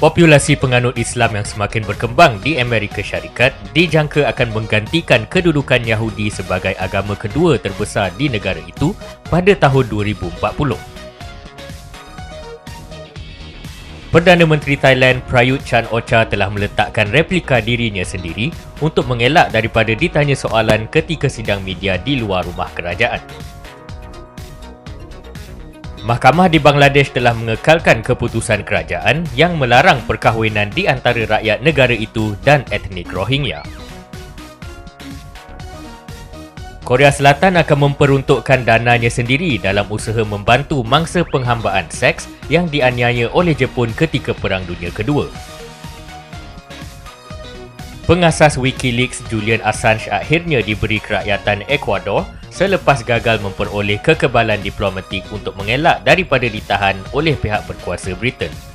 Populasi penganut Islam yang semakin berkembang di Amerika Syarikat dijangka akan menggantikan kedudukan Yahudi sebagai agama kedua terbesar di negara itu pada tahun 2040. Perdana Menteri Thailand Prayut Chan-o-cha telah meletakkan replika dirinya sendiri untuk mengelak daripada ditanya soalan ketika sidang media di luar rumah kerajaan. Mahkamah di Bangladesh telah mengekalkan keputusan kerajaan yang melarang perkahwinan di antara rakyat negara itu dan etnik Rohingya. Korea Selatan akan memperuntukkan dananya sendiri dalam usaha membantu mangsa penghambaan seks yang dianiaya oleh Jepun ketika Perang Dunia Kedua. Pengasas Wikileaks Julian Assange akhirnya diberi kerakyatan Ecuador selepas gagal memperoleh kekebalan diplomatik untuk mengelak daripada ditahan oleh pihak berkuasa Britain.